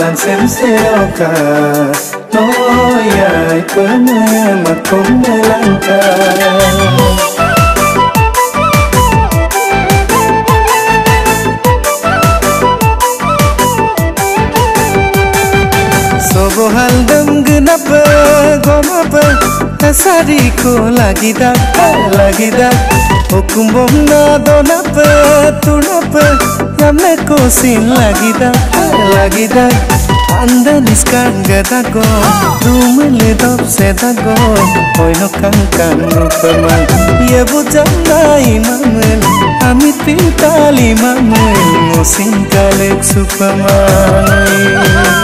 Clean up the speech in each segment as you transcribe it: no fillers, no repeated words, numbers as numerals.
lan xem seoka no ya pernah makom melangka sobohal dam genapa gomapa tasari ko lagi dak hukum bom na donapa tunapa yamne ko sin lagi dak anda niskan gada go room le dop se da go hoy no kan rupaman ye bujam nai mamel ami tintali mamel musin kalek supaman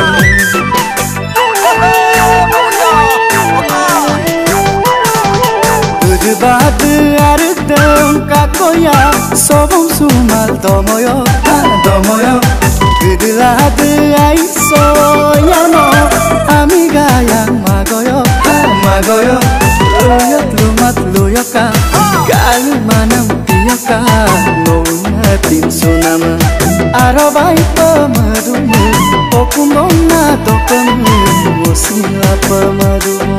Baat ardam kakoya sobom sumal domoyo Gedilat aiso yano amiga yang magoyo Loyot lumat loyoka galu manam piyoka nona tin sunama arabai pamadumu okumona tokamu musila pamadumu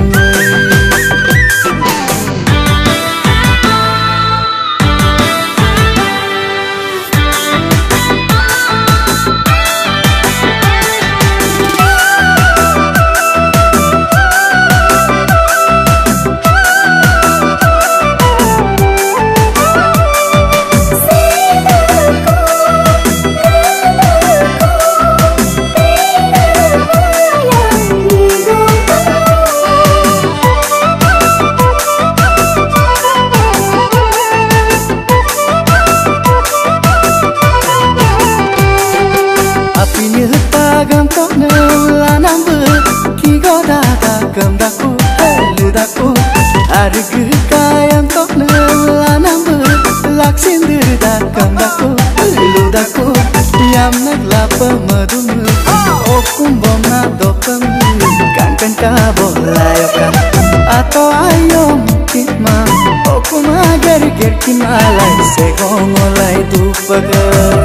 Harga kayang tok nelanam laksindir dakam daku ludaku yam naglapa madum okum bomna dokam kan ka bolayoka ato ayom kitma okum agar ger kimalai segongolai dupaga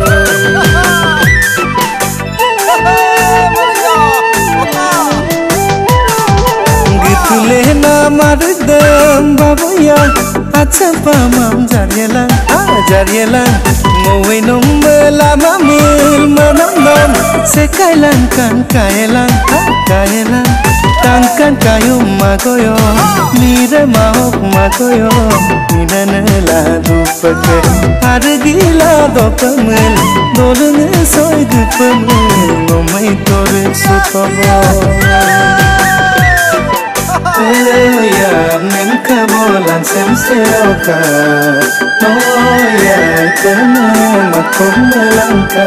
Lena mardam baboya acha pamam jarielan mowe nombela mamul manam sekailan kan kaelan tangkan kayu magoyo mire mahok magoyo minanela dupake hargila dopamel dolne soy dupamel ngomai tore sutabo ya menka bolan sem seoka no ya pernah makom melangka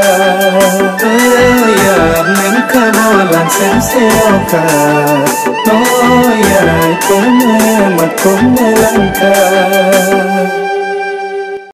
ya menka bolan sem seoka no ya pernah makom melangka